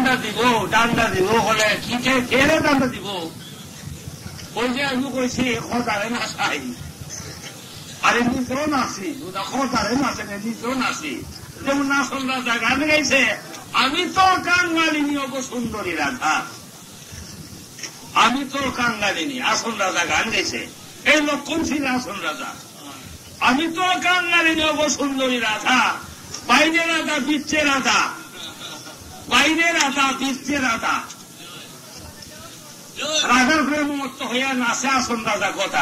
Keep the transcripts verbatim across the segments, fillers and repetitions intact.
ডান্ডা দিব ডান্ডা দিব বলে কি খেয়ে ডান্ডা দিব ওই যে আমি কইছি খরদারে না চাই আরে নিজেও নাচি খরদারে নাচে নিজেও নাচি যেমন নাচন রাজা গান গাইছে আমি তো কাঙ্গালিনী অব সুন্দরী রাধা আমি তো কাঙ্গালিনী আসন রাজা গান গাইছে এই লক্ষণ ছিল আসন রাজা আমি তো কাঙ্গালিনী অব সুন্দরী রাধা বাইরে রাধা বিচ্ছে রাধা বাইরে রাধা বিচ্ছে রাধা রাধার প্রেম মত হইয়া নাচে আসন রাজা কথা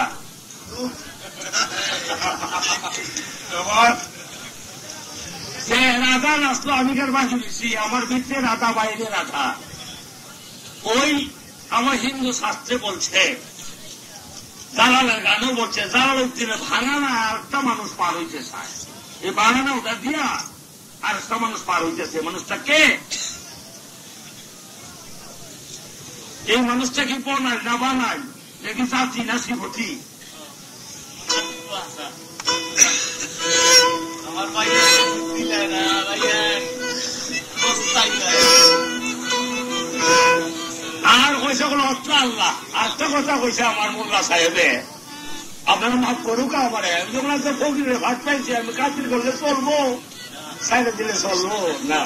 সে রাধা নাচলো আমি কার বাসি দিচ্ছি আমার বিচ্ছে রাধা বাইরে রাধা ওই আমার হিন্দু শাস্ত্রে বলছে জালালের গানও বলছে জালাল উদ্দিনে ভাঙানা আরেকটা মানুষ পার হইতে চায় এই বানানা ওটা দিয়া আরেকটা মানুষ পার হইতেছে মানুষটা কে এই মানুষটা কি বানায় না বানায় দেখি চাচি না শিবতী আমার ভাইয়া আর কইছে কোন অর্থ আল্লাহ আরেকটা কথা কইছে আমার মোল্লা সাহেবে আপনারা মাফ করুক আমারে যখন একটা ফকিরের ভাত পাইছি আমি কাতির করলে চলবো সাইডে দিলে চলবো না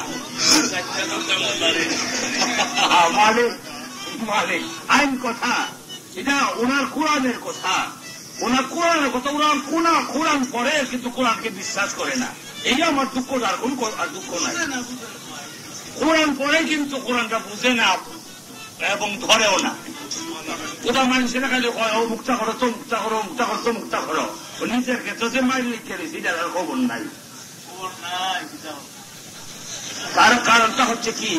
মালিক মালিক আইন কথা এটা ওনার কোরআনের কথা ওনার কোরআনের কথা ওনার কোনা কোরআন পড়ে কিন্তু কোরআনকে বিশ্বাস করে না এই আমার দুঃখ আর কোন দুঃখ নাই কোরআন পড়ে কিন্তু কোরআনটা বুঝে না এবং ধরেও না ওটা মানুষেরা খালি ও মুক্তা করো তো মুক্তা করো মুক্তা করো তো মুক্তা করো ও নিজের ক্ষেত্রে যে মাইল লিখে দিয়েছি যার খবর নাই কারণ কারণটা হচ্ছে কি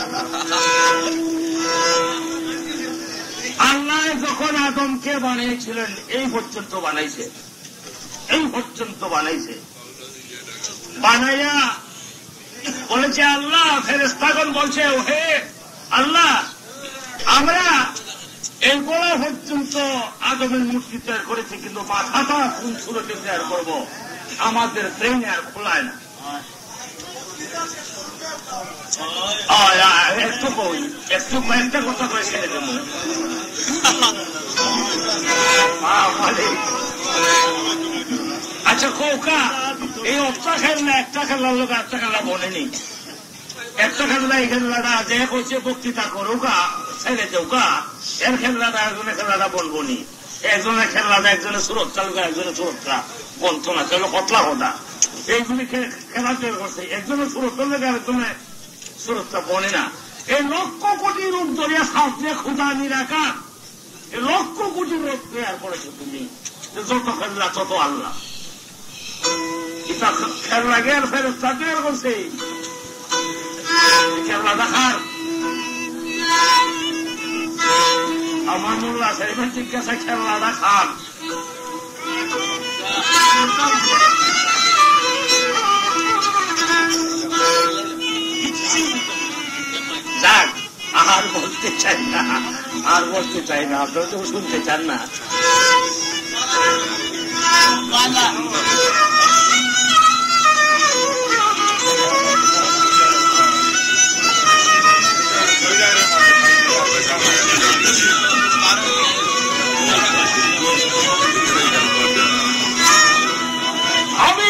আল্লাহ যখন আদমকে বানিয়েছিলেন এই পর্যন্ত বানাইছে এই পর্যন্ত বানাইছে বানাইয়া বলেছে আল্লাহ ফেরেশতাগণ বলছে ওহে আল্লাহ আমরা এই গোড়া পর্যন্ত আদমের মূর্তি তৈরি করেছি কিন্তু মাথাটা কোন সুরতে তৈরি করবো আমাদের ট্রেনে আর খোলায় না একটু কই একটু কয়েকটা কথা করে ছেড়ে দেবো আচ্ছা কৌকা এই একটা খেলনা একটা খেলার লোক একটা খেলা বলেনি একটা খেলনা এই খেলনাটা যে কইছে বক্তৃতা করুকা ছেড়ে দেউকা এর খেলনাটা একজনের খেলাটা বলবো নি একজনের খেলনাটা একজনের সুরক্ষা লোক একজনের সুরক্ষা বলতো না চলো কতলা কথা এইগুলি খেলা তৈরি করছে একজনের সুরক্ষা লোক একজনের সুরক্ষা বনে না এই লক্ষ কোটি রূপ ধরিয়া সাথে ক্ষুদা নিরাকার এই লক্ষ কোটি রূপ তৈরি করেছো তুমি যত খেলনা তত আল্লাহ এটা খেলনা গে আর ফেরেশতা তৈরি করছে খেলনা দেখার আমার মোল্লা সাহেবের জিজ্ঞাসা খেলনা দেখার যাক আর বলতে চাই না আর বলতে চাই না আপনারা তো শুনতে চান না আমি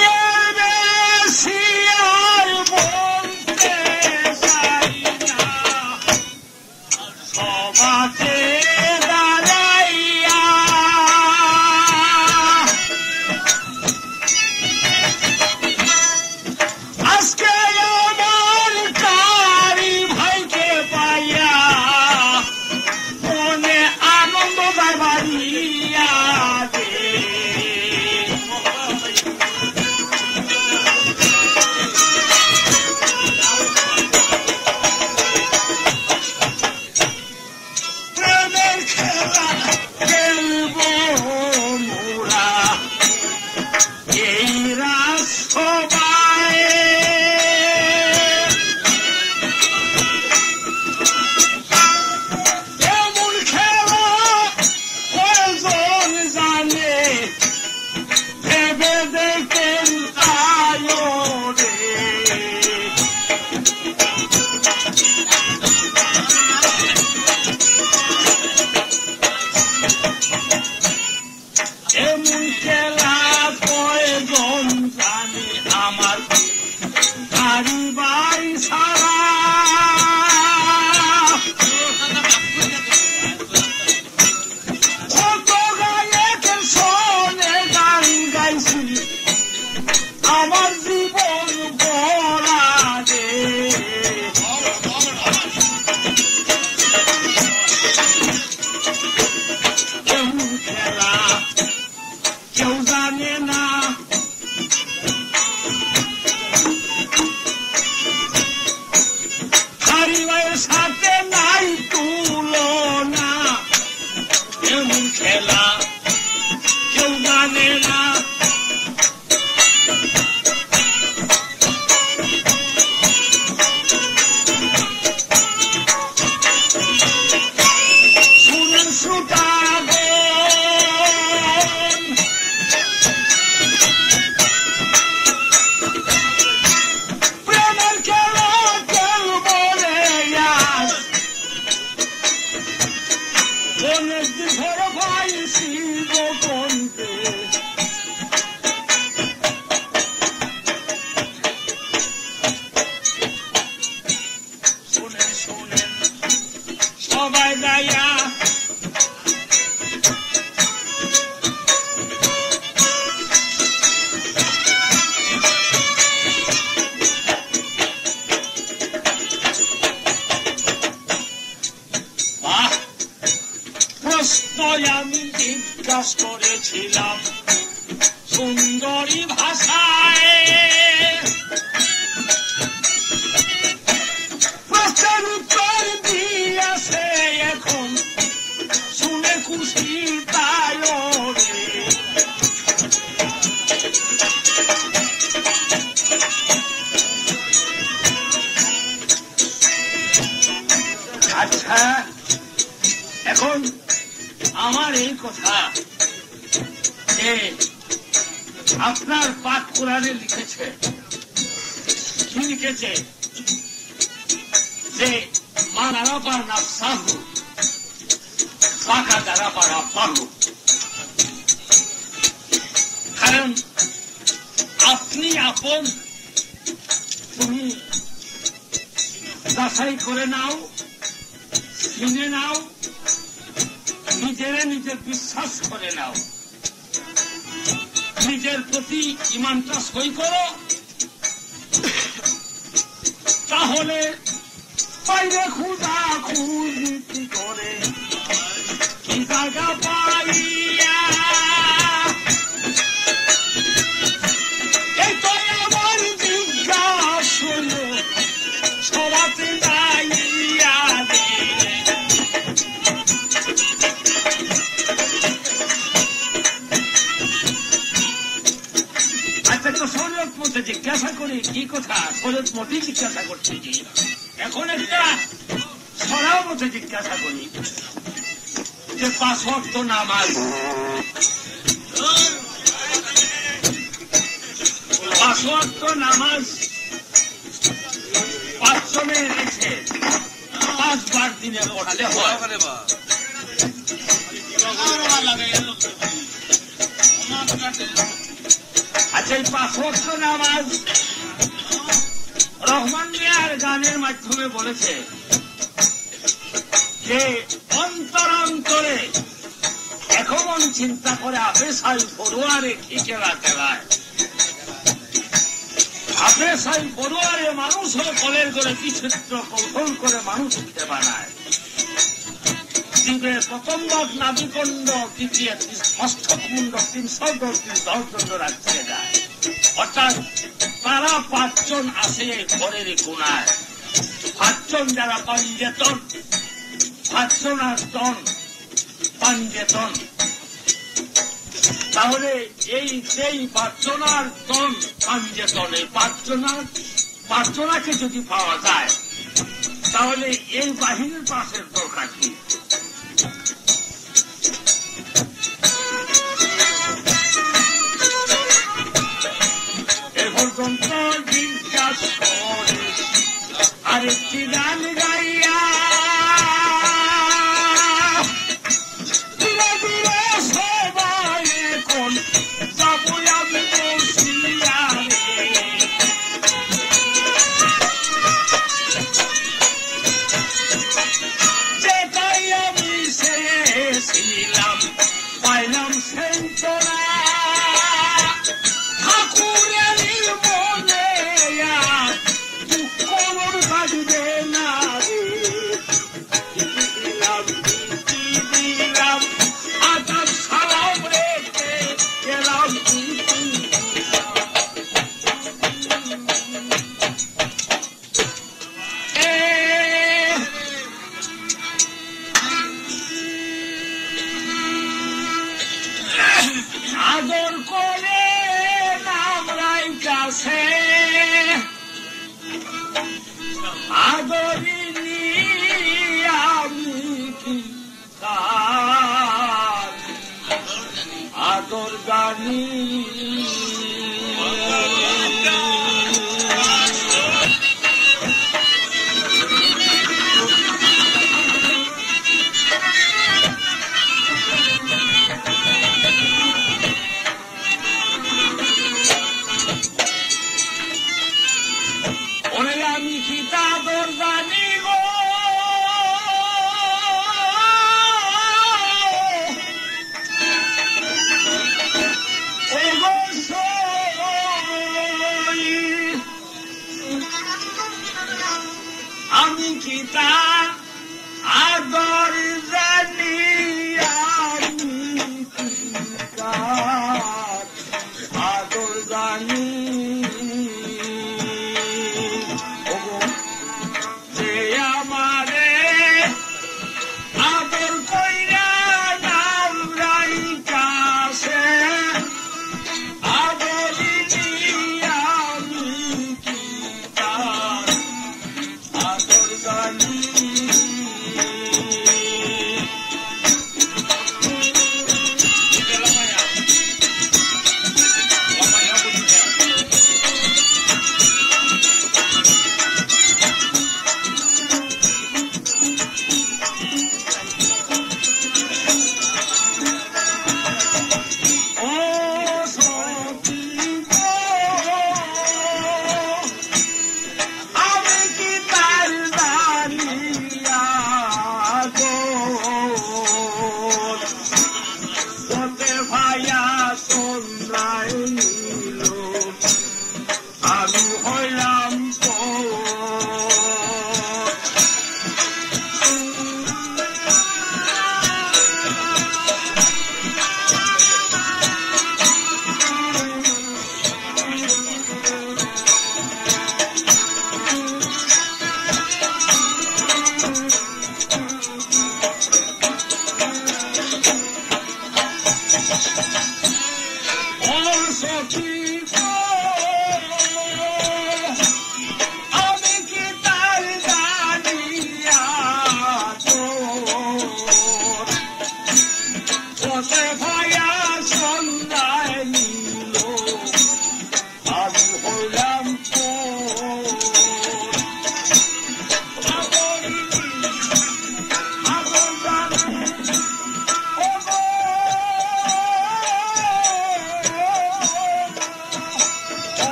সবাই যাইয়া প্রশ্ন আমি জিজ্ঞাসা করেছিলাম সুন্দরী ভাষায়, প্রশ্নের উত্তর দিয়েছে এখন শুনে খুশি তাই রে। আচ্ছা, এখন আমার এই কথা যে আপনার পাক কোরআনে লিখেছে, কি লিখেছে যে মান আরাফা নাফসাহু ফাকাদ আরাফা রাব্বাহু। কারণ আপনি আপন, তুমি যাচাই করে নাও, চিনে নাও, নিজেরে নিজে বিশ্বাস করে নাও, নিজের প্রতি ইমানটা সই করো, তাহলে বাইরে খুদা খুঁজি করে কি জায়গা পাইয়া। এই তো আমার জিজ্ঞাসা সরাতে যাইয়া শরীয়ত মতে জিজ্ঞাসা করি কি কথা, শরীয়ত মতেই জিজ্ঞাসা করছি। এখন একটা সরাও মতে জিজ্ঞাসা করি যে পাঁচ ওয়াক্ত নামাজ, পাঁচ ওয়াক্ত নামাজ পাঁচজনে এনেছে পাঁচবার দিনে পড়ালে হয়। আচ্ছা, এই পাঁচ ওয়াক্ত নামাজ রহমান মিয়ার গানের মাধ্যমে বলেছে যে অন্তরান্তরে এখন চিন্তা করে আপে সাই পড়ুয়ারে কি খেলা খেলায়, আপে সাই পড়ুয়ারে মানুষ কলের করে বিচিত্র কৌশল করে মানুষ উঠতে বানায়। জীবের প্রথম ভাগ নাবিকণ্ড, দ্বিতীয় মস্তক মুন্ড, তিনশো দশ দিন দশ দণ্ড রাখতে যায়। অর্থাৎ তারা পাঁচজন আসে এই ঘরের কোনায়, পাঁচজন যারা পাঞ্জেতন, পাঁচজন আর তন পাঞ্জেতন। তাহলে এই সেই পাঁচজনার তন পাঞ্জেতন, এই পাঁচজনার পাঁচজনাকে যদি পাওয়া যায় তাহলে এই বাহিনীর পাশের দরকার কি? পর্যন্ত জিজ্ঞাসা করে আরেকটি গান গাইয়া ধীরে ধীরে সবাই এখন যাবো আমি বসিয়া যে গাইয়া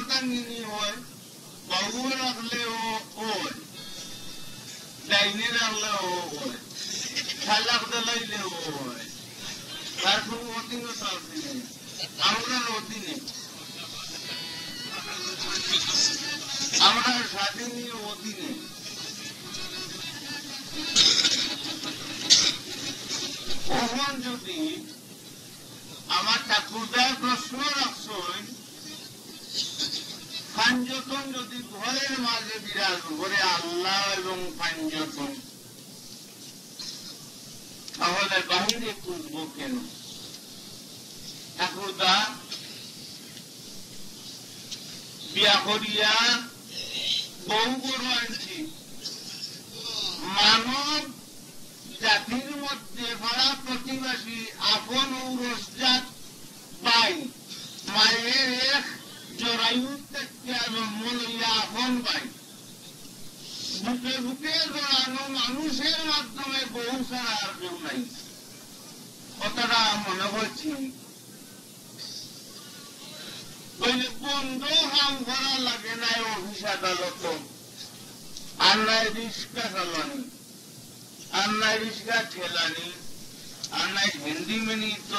টাঙ্গিনি হয়, বাবু রাখলেও হয়, ডাইনে রাখলেও হয়, খালাক দিলাইলেও হয়, তার কোনো অধীনতা আছে আমরা অধীনে আমরা স্বাধীনীয় অধীনে কখন যদি আমার ঠাকুরদার প্রশ্ন রাখছেন পাঞ্জতন যদি ঘরের মাঝে বিরাজ করে আল্লাহ এবং পাঞ্জতন তাহলে বাহিরে খুঁজব কেন? ঠাকুরদা বিয়া করিয়া বহু বড় আনছি মানব জাতির মধ্যে ভাড়া প্রতিবাসী আপন ঔরসজাত পাই মায়ের এক জরায়ু থেকে জন্ম লইয়া আপন পাই বুকে বুকে জড়ানো মানুষের মাধ্যমে বহু ছাড়া আর কেউ নাই। কথাটা মনে করছি বন্ধ কাম করা লাগে নাই অফিস আদালত আর নাই রিক্সা চালানি আর নাই রিক্সা ঠেলানি আর নাই হিন্দি মেনি তো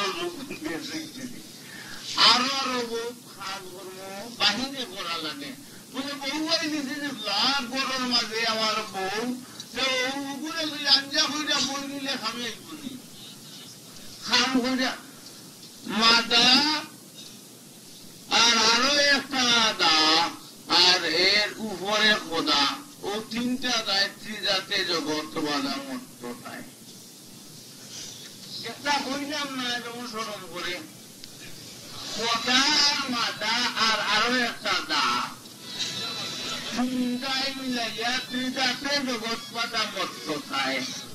আরো আরো বহু কাজ কর্ম বাহিরে করা লাগে বলে বহু বাড়ি দিয়েছে যে লাখ গড়ের মাঝে আমার বউ উপরে আঞ্জা কইরা বই নিলে খামে করি খাম কইরা মাদা আর আরো একটা দা আর এর উপরে খোদা ও তিনটা দায়িত্রী যাতে জগৎ বাধা মত পায় একটা কইলাম না যেমন স্মরণ করে খোদা মাদা আর আরো একটা দা তিনটাই মিলাইয়া ত্রিজাতে জগৎ বাধা মত পায়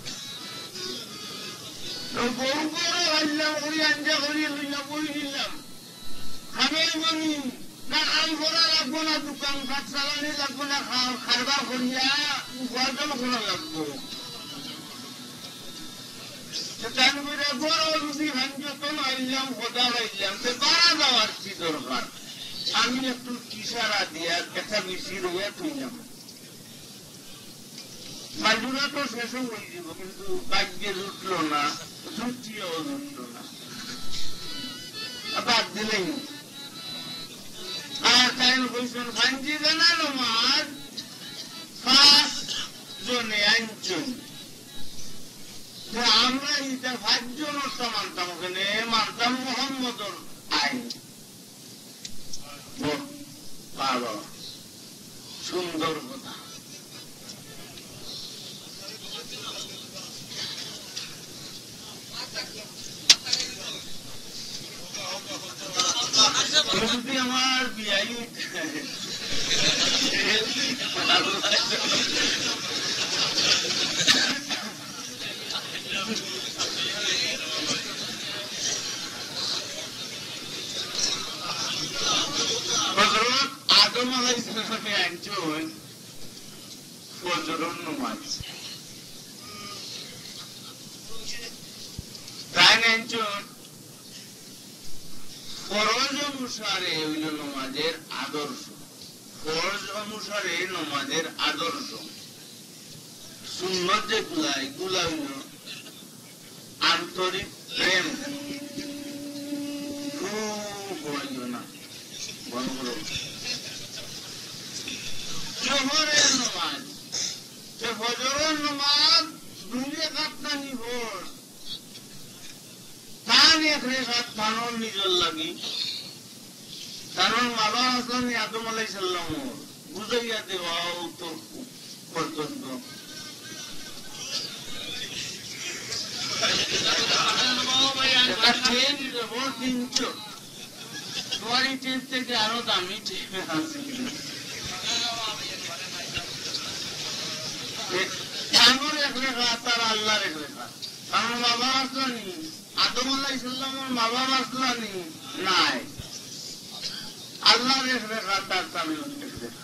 তো বউ করে ভাবলাম ওই আঞ্জা করিয়ে লইলাম বই নিলাম খাবের বনি না কাম করা লাগবো না দোকান কাজ চালানি লাগবো না খারবার করিয়া উপার্জন করা লাগবো বড় রুটি ভাঞ্জন আইলাম খোদা পাইলাম তো বাড়া যাওয়ার কি দরকার আমি একটু কিসারা দিয়া একটা বেশি রয়ে তুইলাম বাজুরা তো শেষও হয়ে যাব কিন্তু বাক্যে জুটল না জুটিও জুটল না বাদ দিলেই আর তাই বলছেন ভাঞ্জি জানানো মাছ পাঁচ জনে আইনজন আমরা এটা পাঁচজন অর্থা মানতাম ওখানে মানতাম মোহাম্মদর আইন বাবা সুন্দর কথা যদি আমার বিয়াই আদম আলাইহিসসালামে একজন ফজরের নামাজ তাই একজন ফরজ অনুসারে হইল নমাজের আদর্শ ফরজ অনুসারে নমাজের আদর্শ সুন্নত যে গুলা এগুলা হইল আন্তরিক প্রেম না জোহরের নমাজ ফজরের নমাজ দুই রাকাত না নিভর তান এক রেখাত থানোর নিজের লাগি কারণ বাবা আসলাম আদম আলাইহিস সালাম বুঝাইয়া দেওয়া উত্তর পর্যন্ত ট্রেন তিনশো তোমার এই ট্রেন থেকে আরো দামি ট্রেন আছে থানোর এক রেখা তার আল্লাহর এক রেখা কারণ বাবা আসলানি আদম আলাইহিস সালামের মা বাবা আসলানি নাই আল্লাহর এক রেখা তার স্বামীর এক রেখা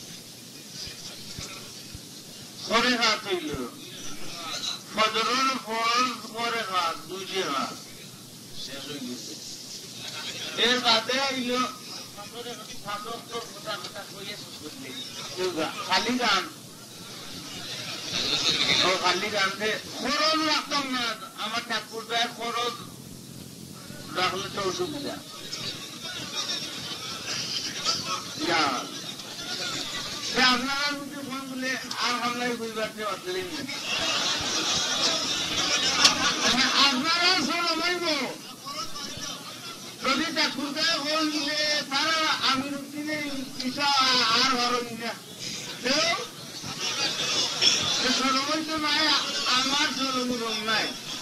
ছয় হাত হইল ফজরের ফরজ করে হাত দুইটি হাত শেষ হয়ে গেছে এর বাদে হইল শাসক কথা কথা কইয়া শেষ করলে খালি গান ও খালি গানতে খরচ রাখতাম না আমার ঠাকুরটা খরচ রাখলে তো অসুবিধা আপনারা যদি ফোন বলে আর হামলাই কইবার পারলেন আপনারা সরমাইব যদি ঠাকুরটা বললে তারা আমি দিলে ইচ্ছা আর হরণ না সরমই তো নাই আমার সরম নাই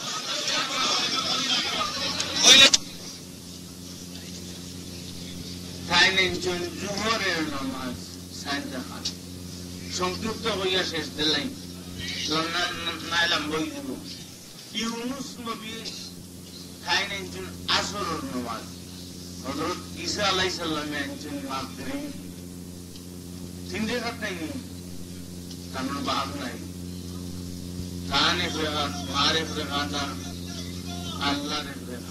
তাই নেন জোহরের নামাজ সংক্ষিপ্ত হইয়া শেষ দিলাই নাইলাম বই দিব ইউনুস নবী খাই নাইছেন আসরের নামাজ হযরত ঈসা আলাইহিস সালামে আনছেন মাগরিব তিন রাকাত নাই কারণ বাদ নাই কানে ফেরাত মারে ফেরাত আল্লাহর ফেরাত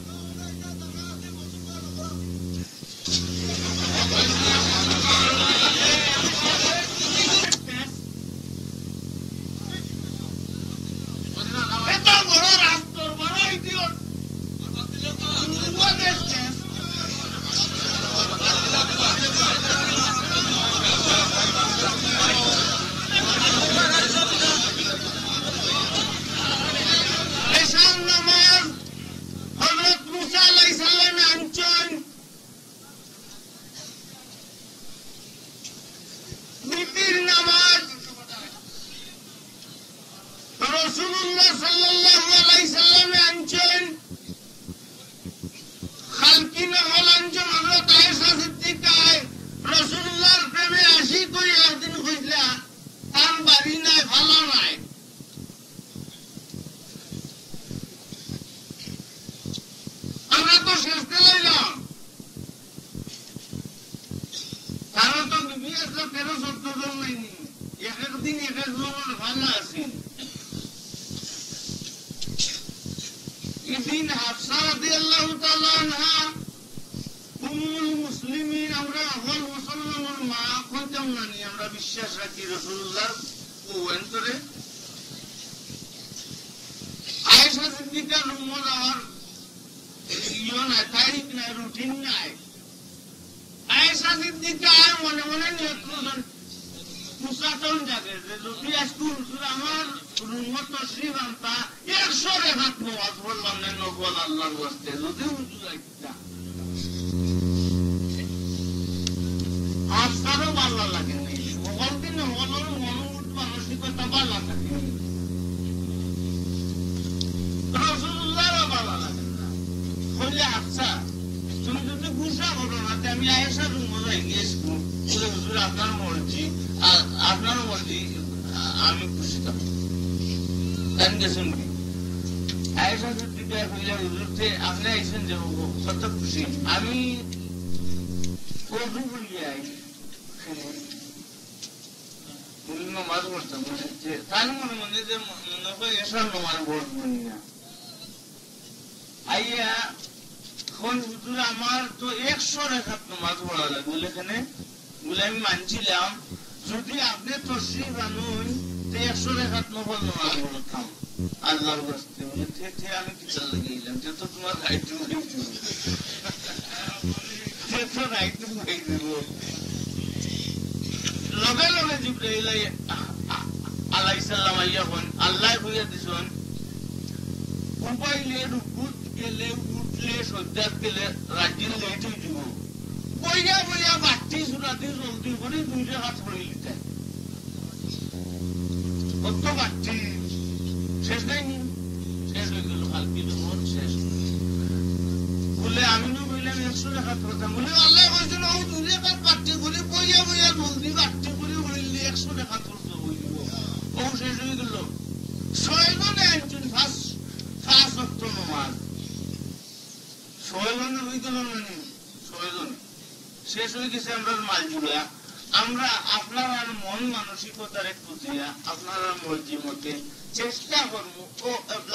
শেষ হয়ে গেছে আমরা মাল জুড়া আমরা আপনার মন মানসিকতার একটু দিয়া আপনার মর্জি মতে চেষ্টা করবো ও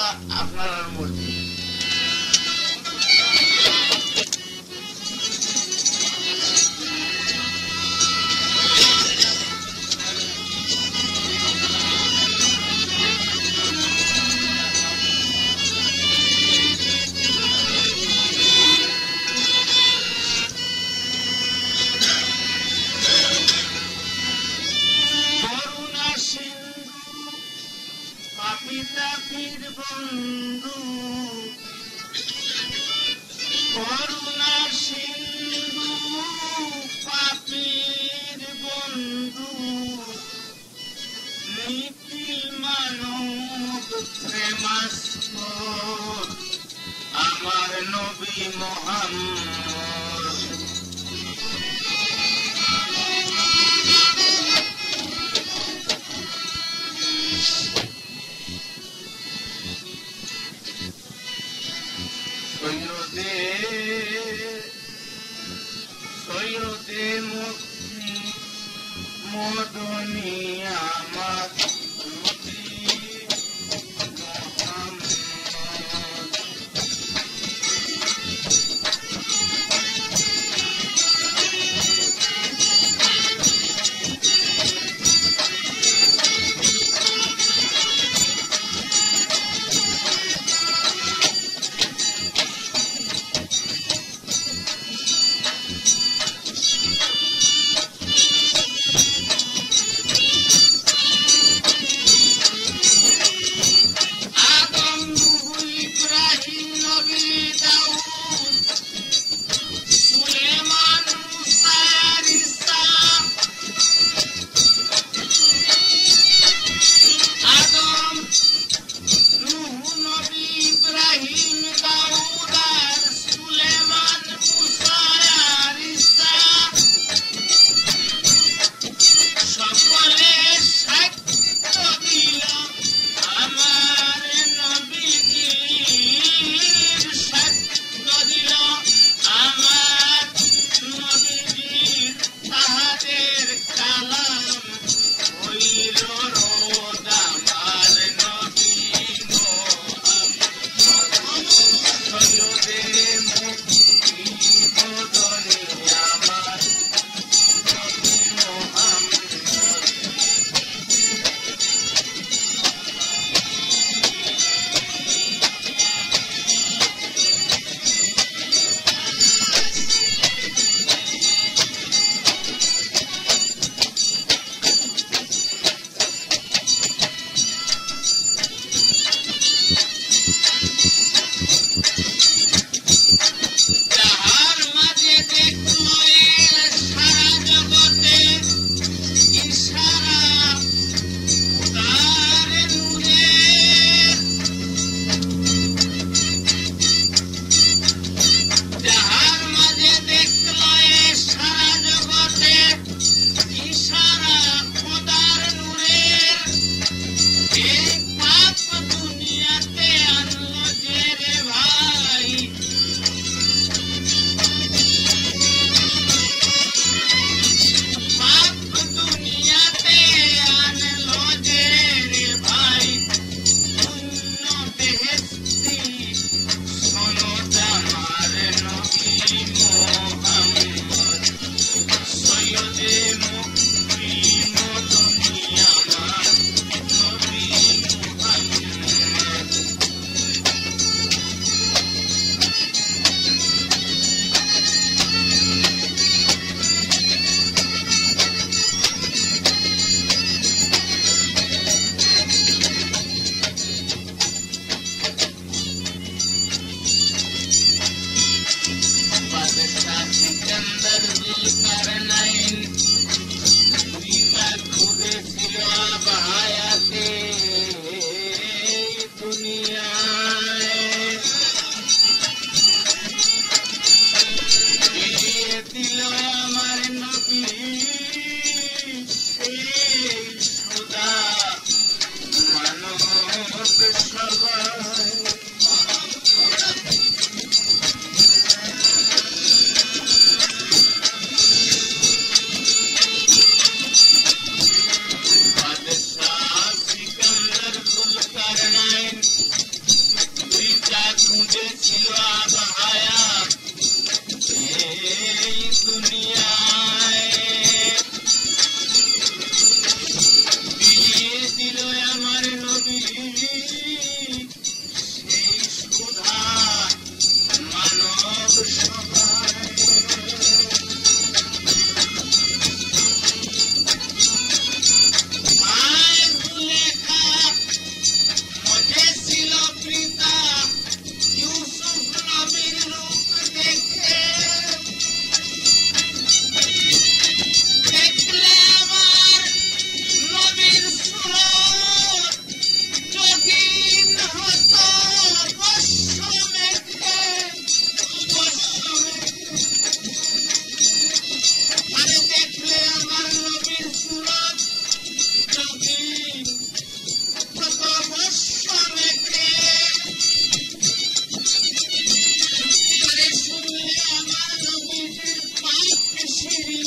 আপনার মর্জি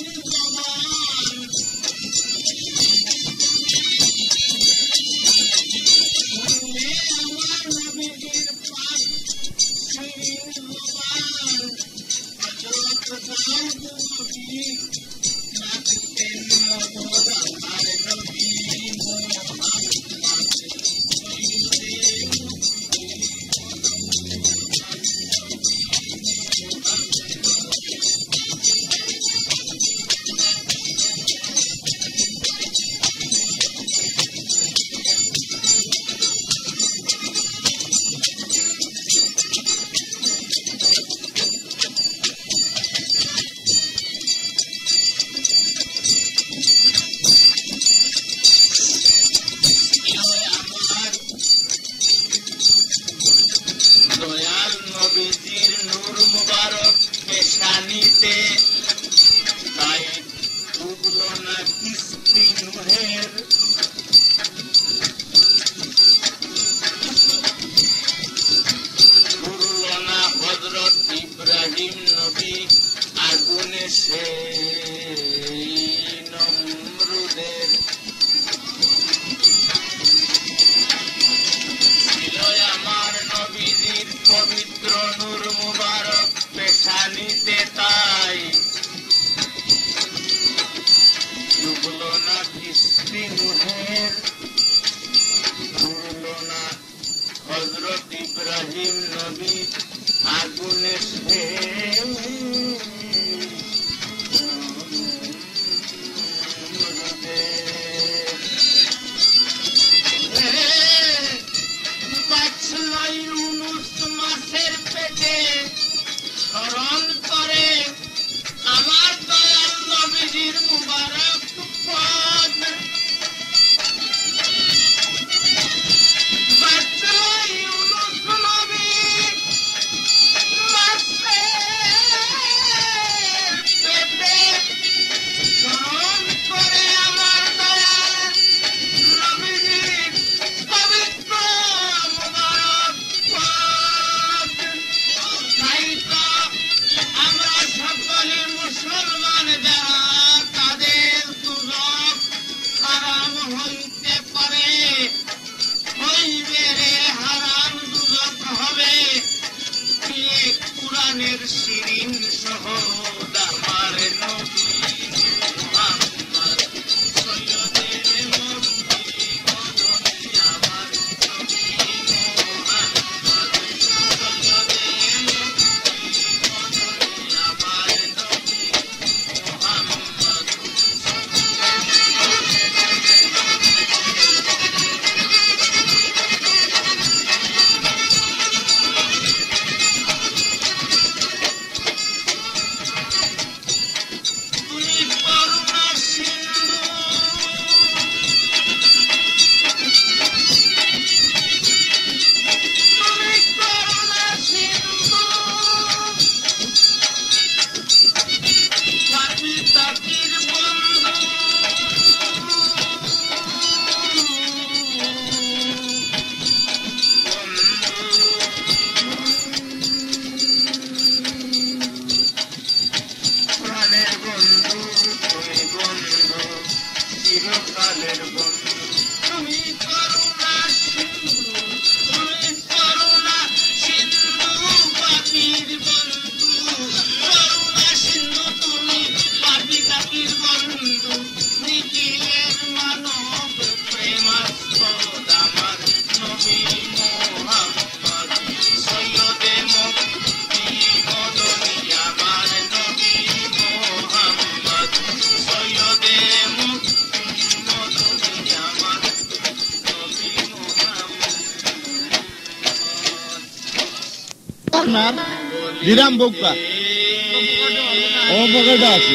দিরাম বউকা ও পকেটে আছে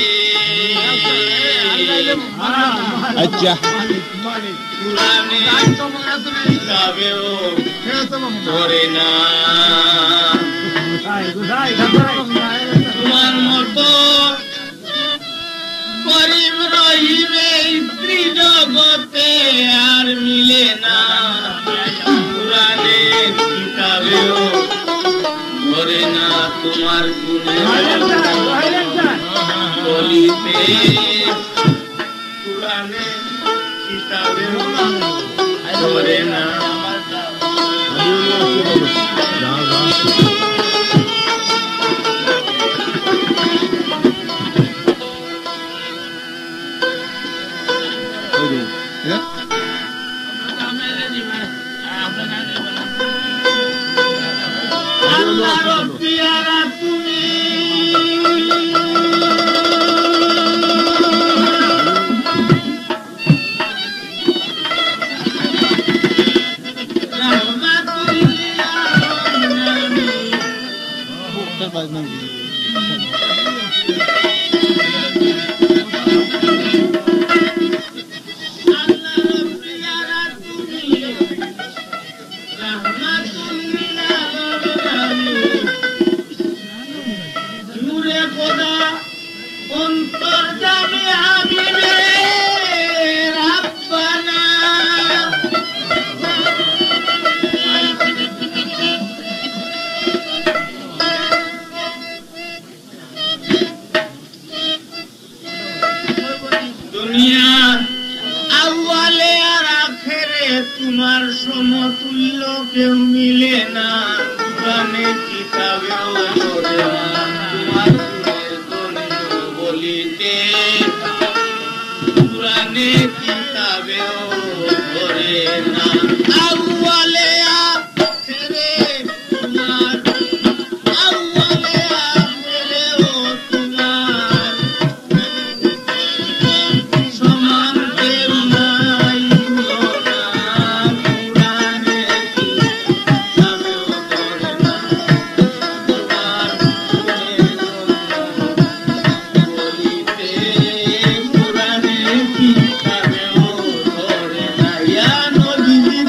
আচ্ছা তোমার মতো গরিব রহিবে স্ত্রী জগতে আর মিলে না পুরাণের কিতাবেও ধরে না তোমার গুণে বলিতে পুরাণে কিতাবে ধরে না আল্লাহর পিয়ারা তুমি তোমার সমতুল্য কেউ মিলে না পুরাণে কিতাবেও ধরে না তোমার দলীয় বলিতে পুরাণে কিতাবেও ধরে না আউয়ালে আখেরে তোমার আউয়ালে আখেরেও তোমার সমান কেউ নাই পুরাণে কিতাবেও ধরে না ইয়া নবী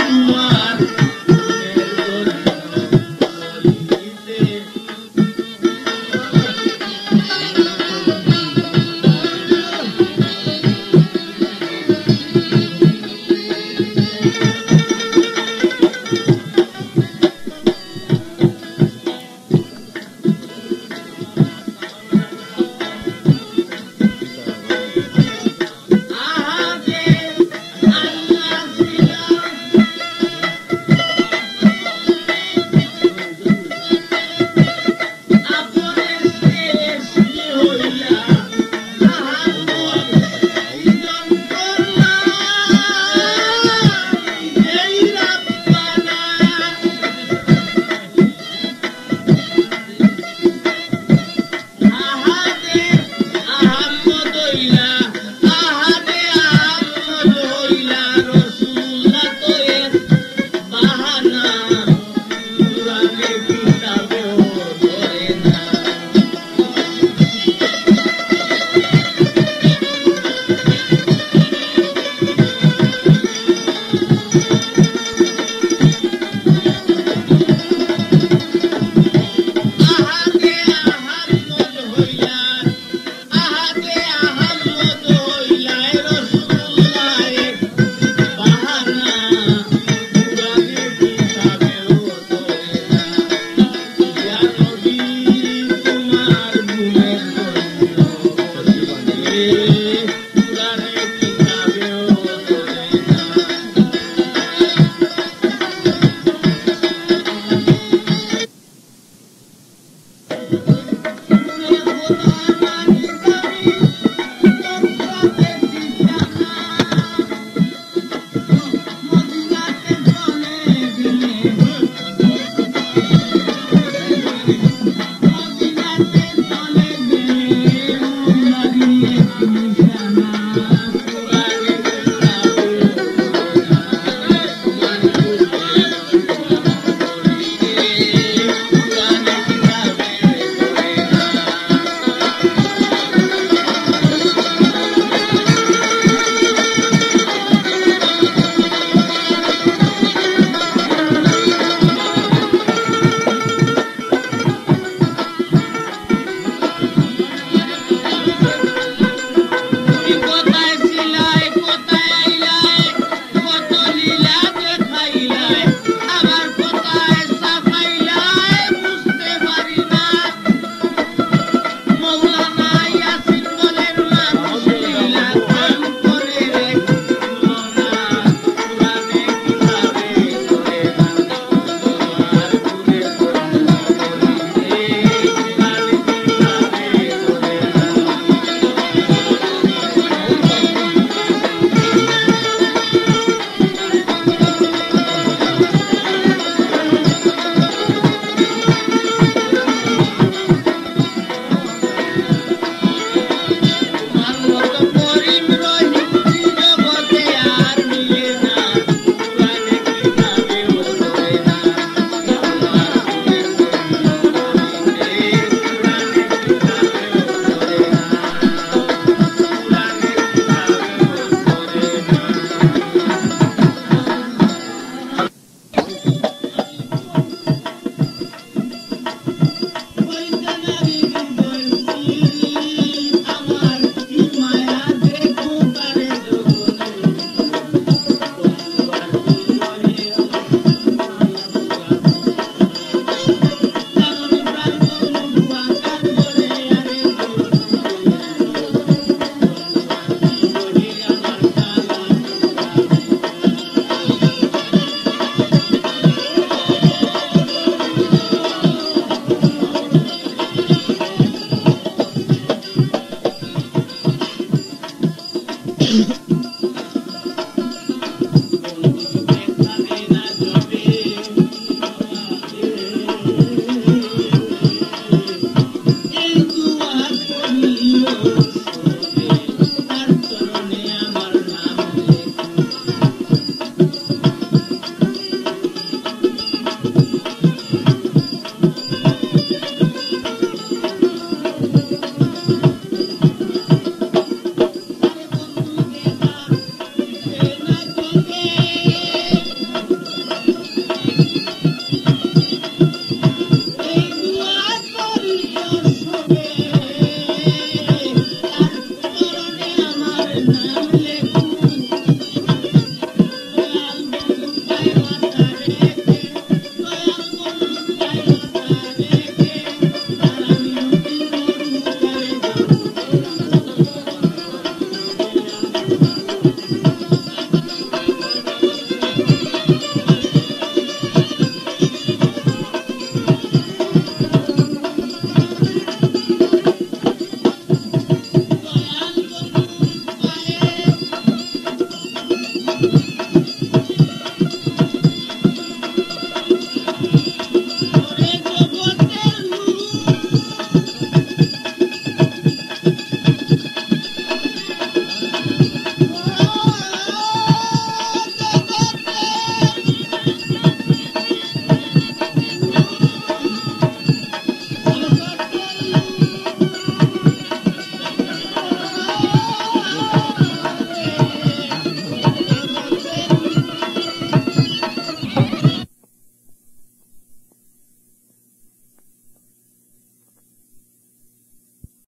আছে